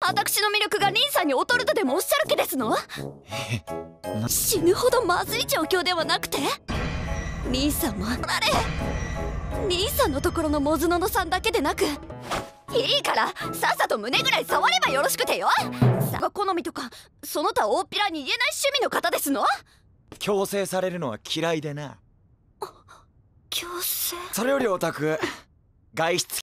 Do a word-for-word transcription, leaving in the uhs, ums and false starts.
私の魅力がリンさんに劣るとでもおっしゃる気ですの？死ぬほどまずい状況ではなくて、リンさんもあれリンさんのところのモズノノさんだけでなく、いいからさっさと胸ぐらい触ればよろしくてよ。さが好みとかその他大っぴらに言えない趣味の方ですの？ 強制されるのは嫌いでな。 強制？ それよりオタク、外出